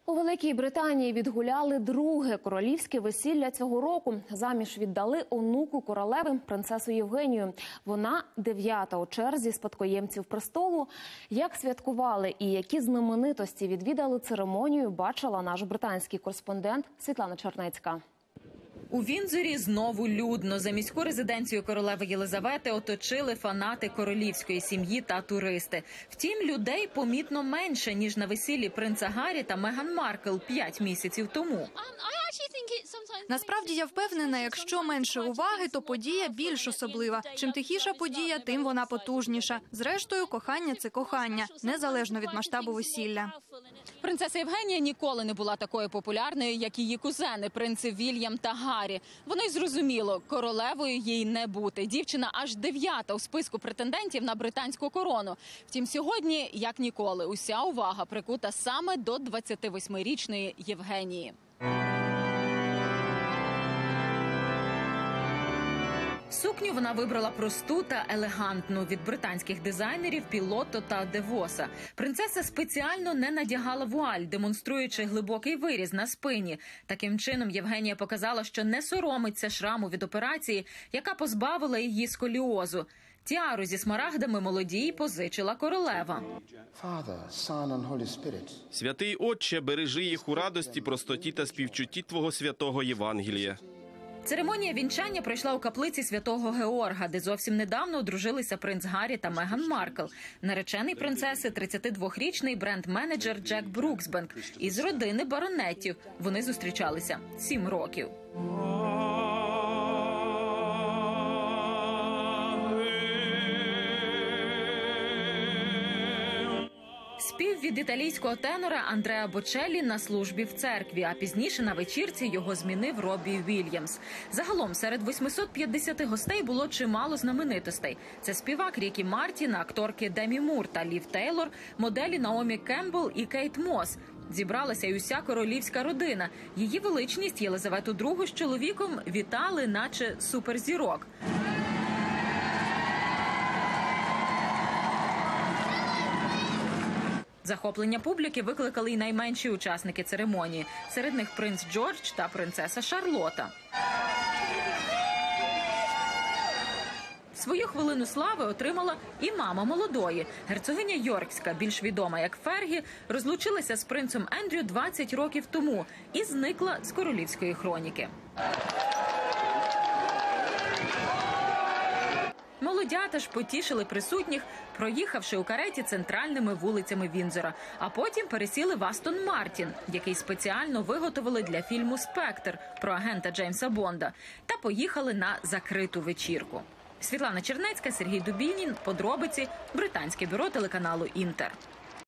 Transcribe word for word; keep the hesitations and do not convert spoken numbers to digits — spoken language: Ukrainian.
У Великій Британії відгуляли друге королівське весілля цього року. Заміж віддали онуку королеви, принцесу Євгенію. Вона дев'ята у черзі спадкоємців престолу. Як святкували і які знаменитості відвідали церемонію, бачила наш британський кореспондент Світлана Чернецька. У Віндзорі знову людно. За міську резиденцію королеви Єлизавети оточили фанати королівської сім'ї та туристи. Втім, людей помітно менше, ніж на весіллі принца Гаррі та Меган Маркл п'ять місяців тому. Насправді, я впевнена, якщо менше уваги, то подія більш особлива. Чим тихіша подія, тим вона потужніша. Зрештою, кохання – це кохання, незалежно від масштабу весілля. Принцеса Євгенія ніколи не була такою популярною, як її кузени, принци Вільям та Гаррі. Воно й зрозуміло, королевою їй не бути. Дівчина аж дев'ята у списку претендентів на британську корону. Втім, сьогодні, як ніколи, уся увага прикута саме до двадцятивосьмирічної Євгенії. Сукню вона вибрала просту та елегантну від британських дизайнерів Пілотто та Девоса. Принцеса спеціально не надягала вуаль, демонструючи глибокий виріз на спині. Таким чином Євгенія показала, що не соромиться шраму від операції, яка позбавила її сколіозу. Тіару зі смарагдами молодій позичила королева. Святий Отче, бережи їх у радості, простоті та співчутті Твого святого Євангелія. Церемонія вінчання пройшла у каплиці Святого Георга, де зовсім недавно одружилися принц Гаррі та Меган Маркл. Наречений принцеси – тридцятидвохрічний бренд-менеджер Джек Бруксбенк із родини баронетів. Вони зустрічалися сім років. Спів від італійського тенора Андреа Бочеллі на службі в церкві, а пізніше на вечірці його змінив Роббі Вільямс. Загалом серед восьмисот п'ятдесяти гостей було чимало знаменитостей. Це співак Рікі Мартін, акторки Демі Мур та Лів Тейлор, моделі Наомі Кембл і Кейт Мос. Зібралася й уся королівська родина. Її величність Єлизавету другу з чоловіком вітали, наче суперзірок. Захоплення публіки викликали й найменші учасники церемонії. Серед них принц Джордж та принцеса Шарлота. Свою хвилину слави отримала і мама молодої. Герцогиня Йоркська, більш відома як Фергі, розлучилася з принцем Ендрю двадцять років тому і зникла з королівської хроніки. Молодята ж потішили присутніх, проїхавши у кареті центральними вулицями Віндзора. А потім пересіли в Астон Мартін, який спеціально виготовили для фільму «Спектр» про агента Джеймса Бонда, та поїхали на закриту вечірку. Світлана Чернецька, Сергій Дубінін. Подробиці. Британське бюро телеканалу «Інтер».